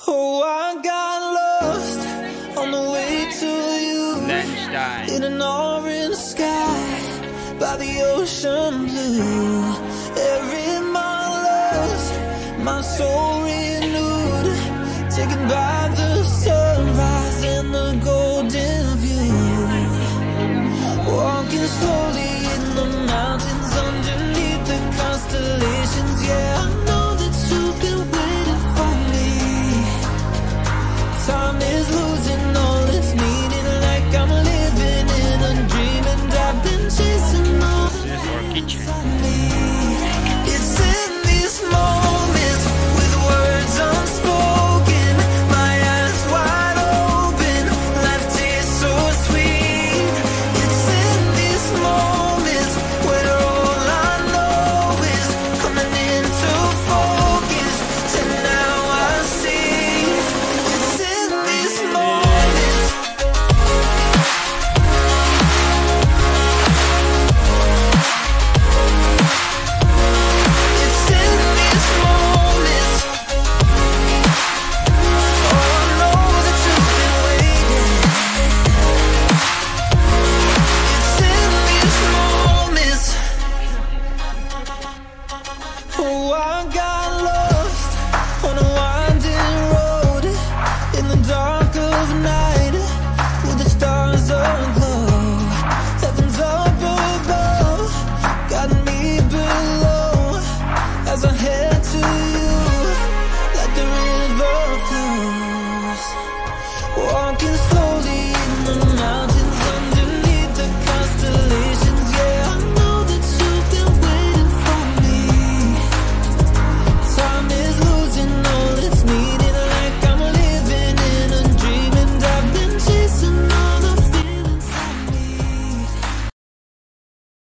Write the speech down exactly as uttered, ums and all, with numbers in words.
Oh, I got lost on the way to you, in an orange sky by the ocean blue. Every mile lost, my soul renewed, taken by the sunrise and the golden view. Walking slowly